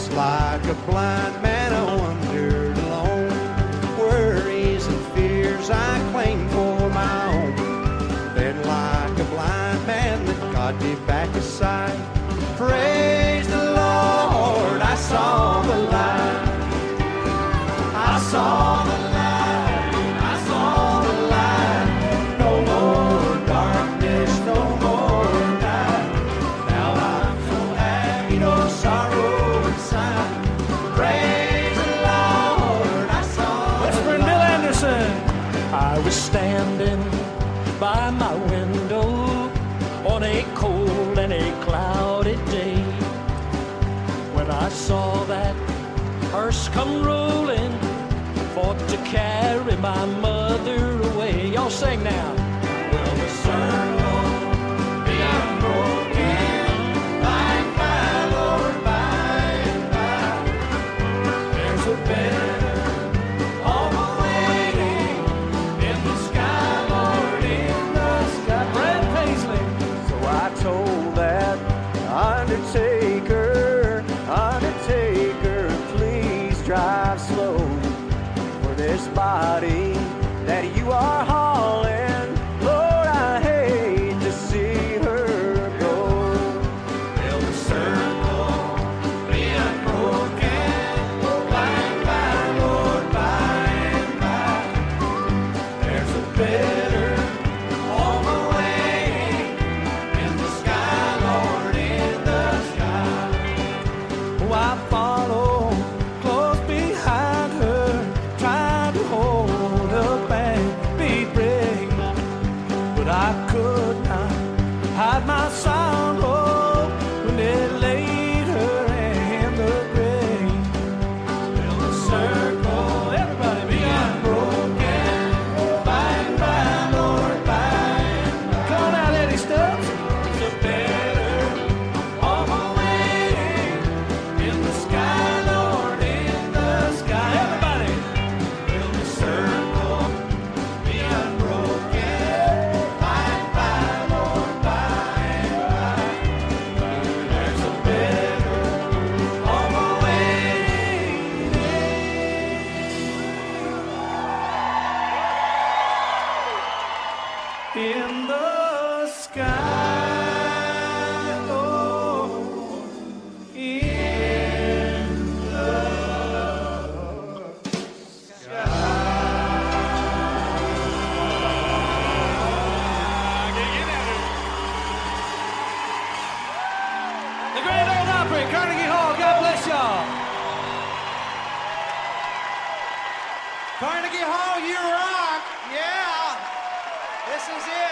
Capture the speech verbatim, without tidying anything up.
Just like a blind man, I wandered alone. Worries and fears I claimed for my own. Then like a blind man that got me back aside. Praise the Lord, I saw the light. I saw the light, I saw the light. No more darkness, no more night. Now I'm so happy, no sorrow inside. Praise the Lord, I saw Let's the bring light. Bill Anderson. I was standing by my window on a cold and a cloudy day when I saw that hearse come rolling, fought to carry my mother away. Y'all sing now. Well, the circle be unbroken, by and by, Lord, by and by. There's a better home awaiting in the sky, Lord, in the sky. Brad Paisley. So I told that undertaker, undertaker, please drive slow. For this body that you are hauling, Lord, I hate to see her go. Will the circle be unbroken, by and by, Lord, by and by? There's a better home awaiting in the sky, Lord, in the sky. Oh, I follow close behind her, trying to hold up and be brave, but I could not hide my sorrow when they laid her in the grave. Will the circle, everybody, be unbroken, by and by, Lord, by and by? Come on out, Eddie Stubbs. It's a better home awaiting in the sky, Lord, in the sky. Everybody. Will the circle be unbroken, by and by, Lord, by and by? There's a better home awaiting in the sky. Oh, in the Grand Ole Opry, Carnegie Hall. God bless y'all. Carnegie Hall, you rock! Yeah! This is it!